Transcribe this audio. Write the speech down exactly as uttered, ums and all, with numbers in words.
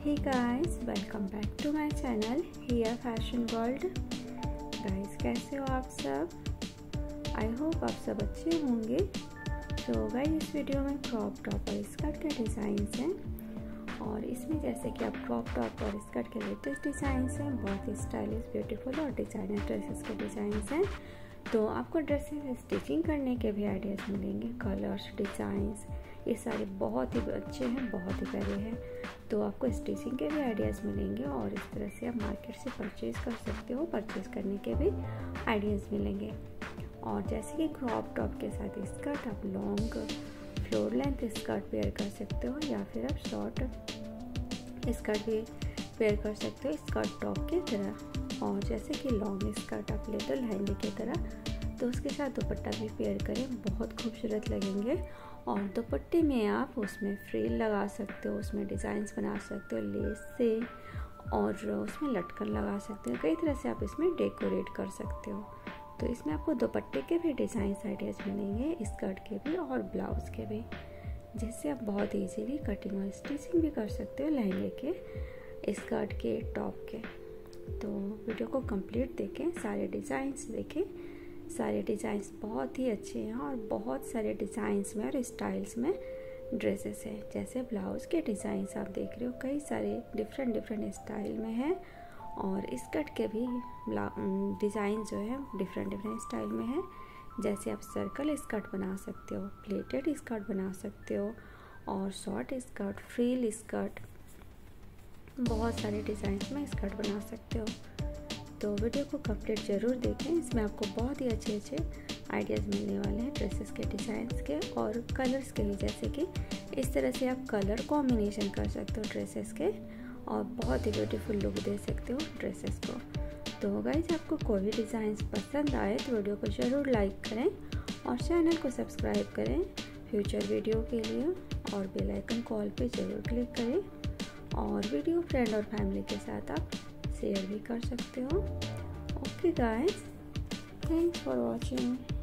Hey guys, welcome back to my channel Hiya Fashion World। Guys कैसे हो आप सब? आई होप आप सब अच्छे होंगे। तो गाइस इस वीडियो में क्रॉप टॉप और स्कर्ट के डिज़ाइंस हैं और इसमें जैसे कि आप क्रॉप टॉप और स्कर्ट के लेटेस्ट डिज़ाइंस हैं, बहुत ही स्टाइलिश ब्यूटीफुल और डिज़ाइनर ड्रेसेस के डिज़ाइंस हैं। तो आपको ड्रेसेस स्टिचिंग करने के भी आइडियाज़ मिलेंगे, कलर्स, डिज़ाइंस, ये सारे बहुत ही अच्छे हैं, बहुत ही प्यारे हैं। तो आपको स्टिचिंग के भी आइडियाज़ मिलेंगे और इस तरह से आप मार्केट से परचेज़ कर सकते हो, परचेज़ करने के भी आइडियाज़ मिलेंगे। और जैसे कि क्रॉप टॉप के साथ स्कर्ट, आप long floor length skirt pair कर सकते हो या फिर आप शॉर्ट स्कर्ट भी पेयर कर सकते हो स्कर्ट टॉप की तरह। और जैसे कि लॉन्ग स्कर्ट आप ले तो लहंगे की तरह, तो उसके साथ दुपट्टा भी पेयर करें, बहुत खूबसूरत लगेंगे। और दुपट्टे में आप उसमें फ्रिल लगा सकते हो, उसमें डिज़ाइंस बना सकते हो लेस से, और उसमें लटकन लगा सकते हो, कई तरह से आप इसमें डेकोरेट कर सकते हो। तो इसमें आपको दुपट्टे के भी डिज़ाइंस आइडियाज़ मिलेंगे, स्कर्ट के भी और ब्लाउज़ के भी, जिससे आप बहुत इजीली कटिंग और स्टिचिंग भी कर सकते हो लहंगे के, स्कर्ट के, टॉप के। तो वीडियो को कंप्लीट देखें, सारे डिज़ाइंस देखें। सारे डिज़ाइंस बहुत ही अच्छे हैं और बहुत सारे डिज़ाइंस में और स्टाइल्स में ड्रेसेस हैं। जैसे ब्लाउज़ के डिज़ाइंस आप देख रहे हो, कई सारे डिफरेंट डिफरेंट स्टाइल में हैं, और स्कर्ट के भी डिज़ाइन जो है डिफरेंट डिफरेंट स्टाइल में है। जैसे आप सर्कल स्कर्ट बना सकते हो, प्लेटेड स्कर्ट बना सकते हो, और शॉर्ट स्कर्ट, फ्रिल स्कर्ट, बहुत सारे डिज़ाइंस में स्कर्ट बना सकते हो। तो वीडियो को कंप्लीट ज़रूर देखें, इसमें आपको बहुत ही अच्छे अच्छे आइडियाज़ मिलने वाले हैं ड्रेसेस के डिज़ाइंस के और कलर्स के भी। जैसे कि इस तरह से आप कलर कॉम्बिनेशन कर सकते हो ड्रेसेस के और बहुत ही ब्यूटीफुल लुक दे सकते हो ड्रेसेस को। तो गाइस आपको कोई भी डिज़ाइंस पसंद आए तो वीडियो को ज़रूर लाइक करें और चैनल को सब्सक्राइब करें फ्यूचर वीडियो के लिए, और बेल आइकन कॉल पे ज़रूर क्लिक करें। और वीडियो फ्रेंड और फैमिली के साथ आप शेयर भी कर सकते हो। Okay guys, thanks for watching.